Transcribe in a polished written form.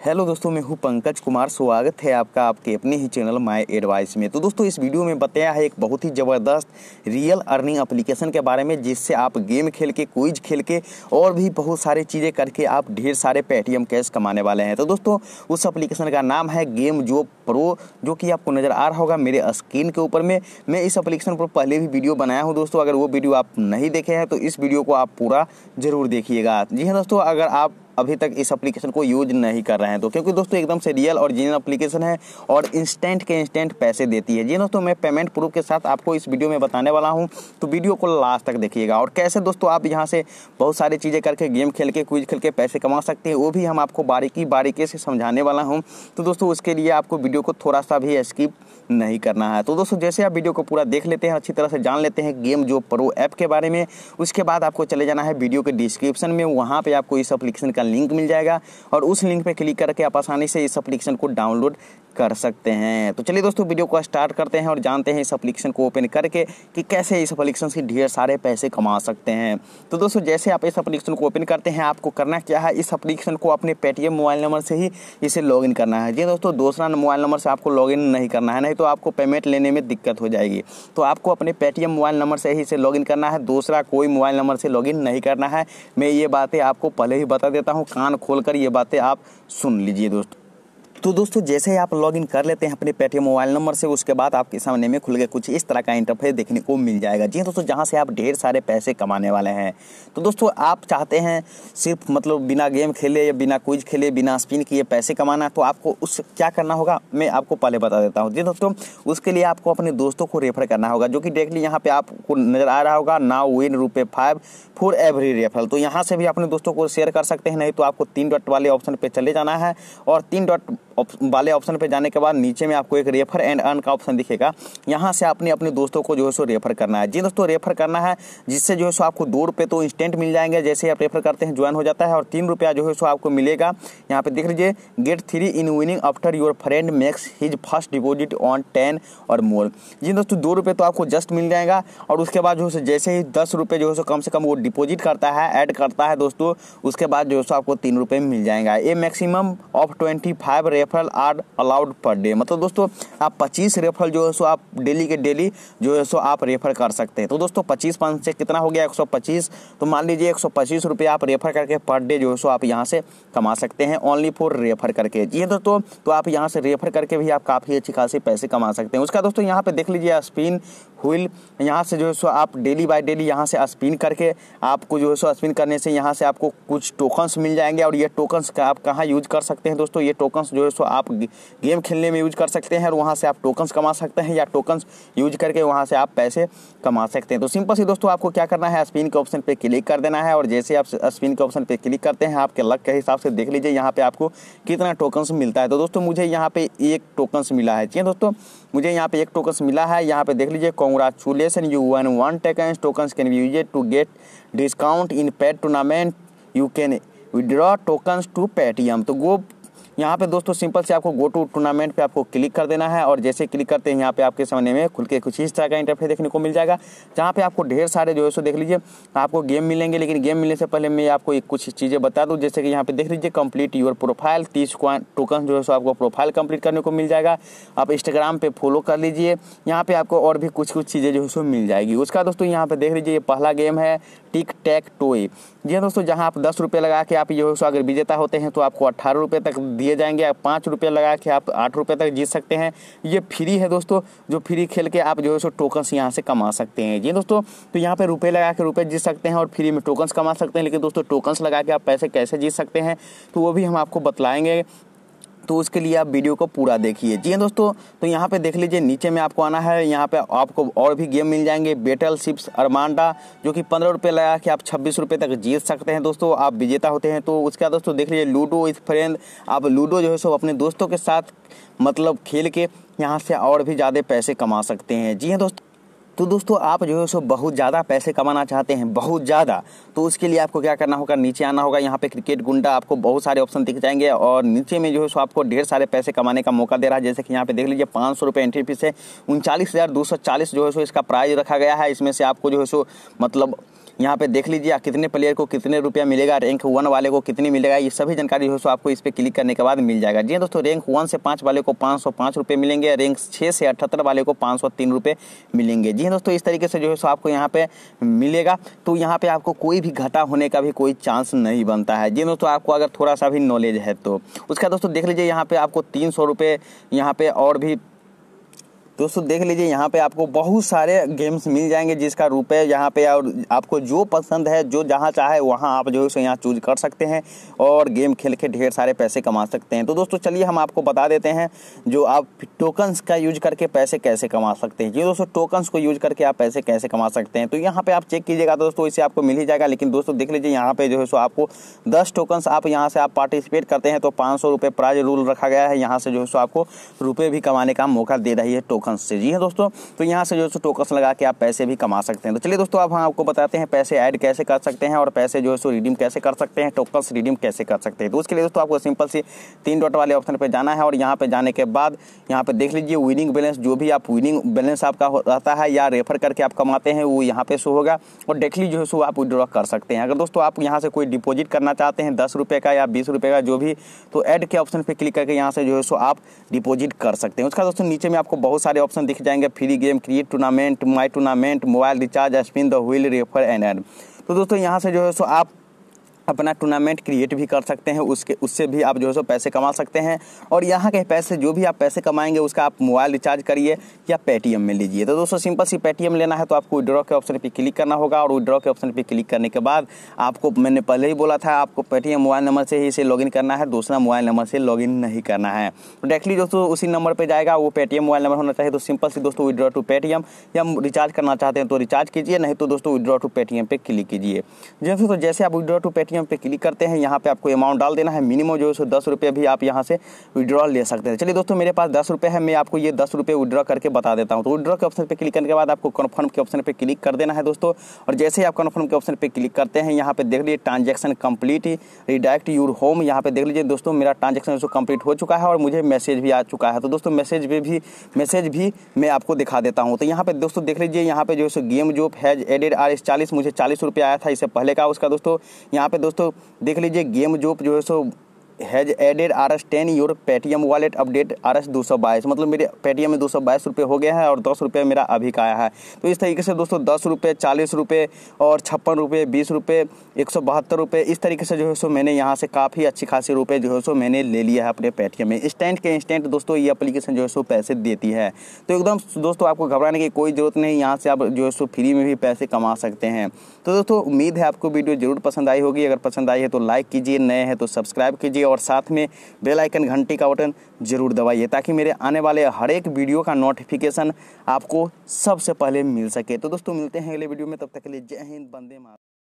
Hello दोस्तों, मैं हूं पंकज कुमार। स्वागत है आपका आपके अपने ही चैनल माय एडवाइस में। तो दोस्तों, इस वीडियो में बताया है एक बहुत ही ज़बरदस्त रियल अर्निंग एप्लीकेशन के बारे में, जिससे आप गेम खेल के, क्विज खेल के और भी बहुत सारी चीज़ें करके आप ढेर सारे पेटीएम कैश कमाने वाले हैं। तो दोस्तों, उस एप्लीकेशन का नाम है गेम जॉब प्रो, जो कि आपको नज़र आ रहा होगा मेरे स्क्रीन के ऊपर में। मैं इस एप्लीकेशन पर पहले भी वीडियो बनाया हूँ दोस्तों। अगर वो वीडियो आप नहीं देखे हैं तो इस वीडियो को आप पूरा ज़रूर देखिएगा। जी हाँ दोस्तों, अगर आप अभी तक इस एप्लीकेशन को यूज नहीं कर रहे हैं तो, क्योंकि दोस्तों एकदम से रियल और जेन्युइन एप्लीकेशन है और इंस्टेंट के इंस्टेंट पैसे देती है। जी दोस्तों, मैं पेमेंट प्रूफ के साथ आपको इस वीडियो में बताने वाला हूं, तो वीडियो को लास्ट तक देखिएगा। और कैसे दोस्तों आप यहां से बहुत सारी चीज़ें करके, गेम खेल के, क्विज खेल के पैसे कमा सकते हैं, वो भी हम आपको बारीकी से समझाने वाला हूँ। तो दोस्तों, उसके लिए आपको वीडियो को थोड़ा सा भी स्किप नहीं करना है। तो दोस्तों, जैसे आप वीडियो को पूरा देख लेते हैं, अच्छी तरह से जान लेते हैं गेम जॉब प्रो ऐप के बारे में, उसके बाद आपको चले जाना है वीडियो के डिस्क्रिप्शन में। वहाँ पे आपको इस एप्लीकेशन का लिंक मिल जाएगा और उस लिंक पे क्लिक करके आप आसानी से इस एप्लीकेशन को डाउनलोड कर सकते हैं। तो चलिए दोस्तों, वीडियो को स्टार्ट करते हैं और जानते हैं इस एप्लीकेशन को ओपन करके कि कैसे इस एप्लीकेशन से ढेर सारे पैसे कमा सकते हैं। तो दोस्तों, जैसे आप इस एप्लीकेशन को ओपन करते हैं, आपको करना क्या है, इस एप्लीकेशन को अपने पेटीएम मोबाइल नंबर से ही इसे लॉगिन करना है। जी दोस्तों, दूसरा मोबाइल नंबर से आपको लॉगिन नहीं करना है, नहीं तो आपको पेमेंट लेने में दिक्कत हो जाएगी। तो आपको अपने पेटीएम मोबाइल नंबर से ही इसे लॉगिन करना है, दूसरा कोई मोबाइल नंबर से लॉगिन नहीं करना है। मैं ये बातें आपको पहले ही बता देता हूँ, कान खोलकर ये बातें आप सुन लीजिए दोस्तों। तो दोस्तों, जैसे ही आप लॉगिन कर लेते हैं अपने पेटीएम मोबाइल नंबर से, उसके बाद आपके सामने में खुल के कुछ इस तरह का इंटरफेस देखने को मिल जाएगा। जी दोस्तों, जहां से आप ढेर सारे पैसे कमाने वाले हैं। तो दोस्तों, आप चाहते हैं सिर्फ बिना गेम खेले या बिना क्विज खेले, बिना स्पिन किए पैसे कमाना, तो आपको उस क्या करना होगा मैं आपको पहले बता देता हूँ। जी दोस्तों, उसके लिए आपको अपने दोस्तों को रेफर करना होगा, जो कि डायरेक्टली यहाँ पे आपको नजर आ रहा होगा, now win ₹5 for every referral. तो यहाँ से भी अपने दोस्तों को शेयर कर सकते हैं, नहीं तो आपको 3 डॉट वाले ऑप्शन पे चले जाना है और 3 डॉट वाले ऑप्शन पे जाने के बाद नीचे में आपको एक रेफर एंड अर्न का ऑप्शन दिखेगा। यहाँ से आपने अपने दोस्तों को जो है सो रेफर करना है। जी दोस्तों, रेफर करना है, जिससे जो है सो आपको ₹2 तो इंस्टेंट मिल जाएंगे। जैसे आप रेफर करते हैं ज्वाइन हो जाता है और ₹3 जो है सो आपको मिलेगा। यहाँ पे देख लीजिए, get 3 in winning after your friend makes his first deposit on 10 or मोर। जी दोस्तों, ₹2 तो आपको जस्ट मिल जाएगा और उसके बाद जो है जैसे ही ₹10 जो है सो कम से कम वो डिपॉजिट करता है, ऐड करता है दोस्तों, उसके बाद जो है सो आपको ₹3 मिल जाएगा। ये maximum of 25 referral are allowed per day. मतलब दोस्तों, आप 25 रेफरल जो है सो आप डेली के डेली जो है सो आप रेफर कर सकते हैं। तो दोस्तों, 25 से कितना हो गया, 125। तो मान लीजिए ₹125 आप रेफर करके पर डे जो है सो आप यहाँ से कमा सकते हैं, ओनली फॉर रेफर करके। जी दोस्तों, तो आप यहाँ से रेफर करके भी आप काफ़ी अच्छी खासी पैसे कमा सकते हैं। उसका दोस्तों यहाँ पे देख लीजिए स्पिन व्हील, यहाँ से जो है सो आप डेली बाय डेली यहाँ से स्पिन करके, आपको जो है सो स्पिन करने से यहाँ से आपको कुछ टोकन्स मिल जाएंगे। और ये टोकन्स का आप कहाँ यूज कर सकते हैं दोस्तों, ये टोकन्स जो है सो आप गेम खेलने में यूज कर सकते हैं और वहाँ से आप टोकन्स कमा सकते हैं, या टोकन्स यूज करके वहाँ से आप पैसे कमा सकते हैं। तो सिंपल सी दोस्तों, आपको क्या करना है, स्पिन के ऑप्शन पे क्लिक कर देना है और जैसे आप स्पिन के ऑप्शन पे क्लिक करते हैं, आपके लक के हिसाब से देख लीजिए यहाँ पे आपको कितना टोकन्स मिलता है। तो दोस्तों, मुझे यहाँ पे 1 टोकन्स मिला है। जी दोस्तों, मुझे यहाँ पे 1 टोकन्स मिला है। यहाँ पे देख लीजिए, congratulation you won 1 tokens can be used to get discount in paid tournament, you can withdraw tokens to Paytm. तो वो यहाँ पे दोस्तों सिंपल से आपको गो टू टूर्नामेंट पे आपको क्लिक कर देना है और जैसे क्लिक करते हैं यहाँ पे आपके सामने में खुल के कुछ इस तरह का इंटरफेस देखने को मिल जाएगा, जहाँ पे आपको ढेर सारे जो है सो देख लीजिए आपको गेम मिलेंगे। लेकिन गेम मिलने से पहले मैं आपको कुछ चीज़ें बता दूँ, जैसे कि यहाँ पे देख लीजिए कंप्लीट योर प्रोफाइल, 30 टोकन जो है सो आपको प्रोफाइल कंप्लीट करने को मिल जाएगा। आप इंस्टाग्राम पे फॉलो कर लीजिए, यहाँ पे आपको और भी कुछ चीज़ें जो है सो मिल जाएगी। उसका दोस्तों यहाँ पे देख लीजिए, पहला गेम है टिक टैक टोय। जी दोस्तों, जहाँ आप ₹10 लगा के आप जो है सो अगर विजेता होते हैं तो आपको ₹18 तक दिए जाएंगे। आप ₹5 लगा के आप ₹8 तक जीत सकते हैं। ये फ्री है दोस्तों, जो फ्री खेल के आप जो है सो टोकन्स यहाँ से कमा सकते हैं। जी दोस्तों, तो यहाँ पे रुपए लगा के रुपए जीत सकते हैं और फ्री में टोकन्स कमा सकते हैं। लेकिन दोस्तों, टोकन्स लगा के आप पैसे कैसे जीत सकते हैं तो वो भी हम आपको बतलाएंगे, तो उसके लिए आप वीडियो को पूरा देखिए। जी दोस्तों, तो यहाँ पे देख लीजिए, नीचे में आपको आना है। यहाँ पे आपको और भी गेम मिल जाएंगे, बैटल शिप्स अरमांडा, जो कि ₹15 लगा के आप ₹26 तक जीत सकते हैं दोस्तों, आप विजेता होते हैं। तो उसका दोस्तों देख लीजिए, लूडो इस फ्रेंड, आप लूडो जो है सो अपने दोस्तों के साथ खेल के यहाँ से और भी ज़्यादा पैसे कमा सकते हैं। जी हाँ दोस्तों, तो दोस्तों, आप जो है सो बहुत ज़्यादा पैसे कमाना चाहते हैं, बहुत ज़्यादा, तो उसके लिए आपको क्या करना होगा, नीचे आना होगा। यहाँ पे क्रिकेट गुंडा, आपको बहुत सारे ऑप्शन दिख जाएंगे और नीचे में जो है सो आपको ढेर सारे पैसे कमाने का मौका दे रहा है। जैसे कि यहाँ पे देख लीजिए, ₹500 एंट्री फीस है, 39,240 जो है सो इसका प्राइस रखा गया है। इसमें से आपको जो है सो यहाँ पे देख लीजिए कितने प्लेयर को कितने रुपया मिलेगा, रैंक 1 वाले को कितनी मिलेगा, ये सभी जानकारी जो है आपको इस पर क्लिक करने के बाद मिल जाएगा। जी दोस्तों, रैंक 1 से 5 वाले को 505 रुपये मिलेंगे, रैंक 6 से 78 वाले को 503 रुपये मिलेंगे। जी दोस्तों, इस तरीके से जो है आपको यहाँ पे मिलेगा। तो यहाँ पे आपको कोई भी घाटा होने का भी कोई चांस नहीं बनता है। जी दोस्तों, आपको अगर थोड़ा सा भी नॉलेज है तो उसका दोस्तों देख लीजिए यहाँ पे आपको 300 रुपये यहाँ पे और भी दोस्तों देख लीजिए यहाँ पे आपको बहुत सारे गेम्स मिल जाएंगे जिसका रुपए यहाँ पे, और आपको जो पसंद है जो जहाँ चाहे वहाँ आप जो है सो यहाँ चूज कर सकते हैं और गेम खेल के ढेर सारे पैसे कमा सकते हैं। तो दोस्तों चलिए हम आपको बता देते हैं जो आप टोकन्स का यूज करके पैसे कैसे कमा सकते हैं। जी दोस्तों, टोकन्स को यूज करके आप पैसे कैसे कमा सकते हैं तो यहाँ पे आप चेक कीजिएगा दोस्तों, इससे आपको मिल ही जाएगा। लेकिन दोस्तों देख लीजिए यहाँ पे जो है सो आपको 10 टोकन्स आप यहाँ से आप पार्टिसिपेट करते हैं तो 500 रुपये प्राइज रूल रखा गया है। यहाँ से जो है सो आपको रुपये भी कमाने का मौका दे रही है टोकन्स से। जी हाँ दोस्तों, तो यहाँ से जो है टोकन्स लगा के आप पैसे भी कमा सकते हैं। तो चलिए दोस्तों, अब हम आपको बताते हैं पैसे ऐड कैसे कर सकते हैं और पैसे जो है सो रिडीम कैसे कर सकते हैं, टोकन्स रिडीम कैसे कर सकते हैं। तो उसके लिए दोस्तों आपको सिंपल सी 3 डॉट वाले ऑप्शन पे जाना है और यहाँ पे जाने के बाद यहाँ पे देख लीजिए विनिंग बैलेंस, जो भी आप विनिंग बैलेंस आपका रहता है या रेफर करके आप कमाते हैं वो यहाँ पे शो होगा और डायरेक्टली जो है सो आप विड्रॉ कर सकते हैं। अगर दोस्तों आप यहाँ से कोई डिपॉजिट करना चाहते हैं 10 रुपये का या 20 रुपये का जो भी, तो ऐड के ऑप्शन पे क्लिक करके यहाँ से जो है सो आप डिपॉजिट कर सकते हैं। उसका दोस्तों नीचे में आपको बहुत सारे ऑप्शन दिख जाएंगे, free game, create tournament, my tournament, mobile recharge, spin the wheel, refer and add. तो दोस्तों यहाँ से जो है सो आप अपना टूर्नामेंट क्रिएट भी कर सकते हैं, उससे भी आप जो है सो पैसे कमा सकते हैं। और यहाँ के पैसे जो भी आप पैसे कमाएंगे उसका आप मोबाइल रिचार्ज करिए या पेटीएम में लीजिए। तो दोस्तों सिंपल सी पेटीएम लेना है तो आपको विड्रॉ के ऑप्शन पे क्लिक करना होगा और विड्रॉ के ऑप्शन पे क्लिक करने के बाद आपको, मैंने पहले ही बोला था, आपको पेटीएम मोबाइल नंबर से ही इसे लॉगिन करना है, दूसरा मोबाइल नंबर से लॉगिन नहीं करना है। तो डायरेक्टली दोस्तों उसी नंबर पर जाएगा, वो पेटीएम मोबाइल नंबर होना चाहिए। तो सिंपल सी दोस्तों विड्रॉ टू पेटीएम, या रिचार्ज करना चाहते हैं तो रिचार्ज कीजिए, नहीं तो दोस्तों विड्रॉ टू पेटीएम पे क्लिक कीजिए। तो जैसे आप विड्रॉ टू पेटीएम पे क्लिक करते हैं यहाँ पे आपको अमाउंट डाल देना है, मिनिमम जो है 10 रुपये भी आप यहाँ से विड्रॉ ले सकते हैं। चलिए दोस्तों, मेरे पास 10 रुपये है, मैं आपको ये 10 रुपये विड्रॉ करके बता देता हूँ। तो विड्रॉ के ऑप्शन पे क्लिक करने के बाद आपको कन्फर्म के ऑप्शन पे क्लिक कर देना है दोस्तों। और जैसे ही आप कन्फर्म के ऑप्शन पे क्लिक करते हैं यहाँ पे देख लीजिए transaction complete, redirect your home. यहाँ पे देख लीजिए दोस्तों मेरा ट्रांजैक्शन कंप्लीट हो चुका है और मुझे मैसेज भी आ चुका है। तो दोस्तों मैसेज भी मैं आपको दिखा देता हूँ। तो यहाँ पे दोस्तों देख लीजिए, यहाँ पे जो है गेम जो हैज एडेड RS40, मुझे 40 रुपये आया था इससे पहले का उसका। दोस्तों यहाँ पे दोस्तों देख लीजिए गेम जो है so has added RS10 your Paytm wallet update RS222, मतलब मेरे पेटीएम में 222 रुपये हो गया है और 10 रुपये मेरा अभी का आया है। तो इस तरीके से दोस्तों 10 रुपये, 40 रुपये और 56 रुपये, 20 रुपये, 172 रुपये, इस तरीके से जो है सो मैंने यहाँ से काफ़ी अच्छी खासी रुपये जो है सो मैंने ले लिया है अपने पेटीएम में। इंस्टेंट के इंस्टेंट दोस्तों ये एप्लीकेशन जो है सो पैसे देती है। तो एकदम दोस्तों आपको घबराने की कोई ज़रूरत नहीं, यहाँ से आप जो है सो फ्री में भी पैसे कमा सकते हैं। तो दोस्तों उम्मीद है आपको वीडियो ज़रूर पसंद आई होगी। अगर पसंद आई है तो लाइक कीजिए, नए हैं तो सब्सक्राइब कीजिए और साथ में बेल आइकन घंटी का बटन जरूर दबाइए ताकि मेरे आने वाले हर एक वीडियो का नोटिफिकेशन आपको सबसे पहले मिल सके। तो दोस्तों मिलते हैं अगले वीडियो में, तब तक के लिए जय हिंद, वंदे मातरम।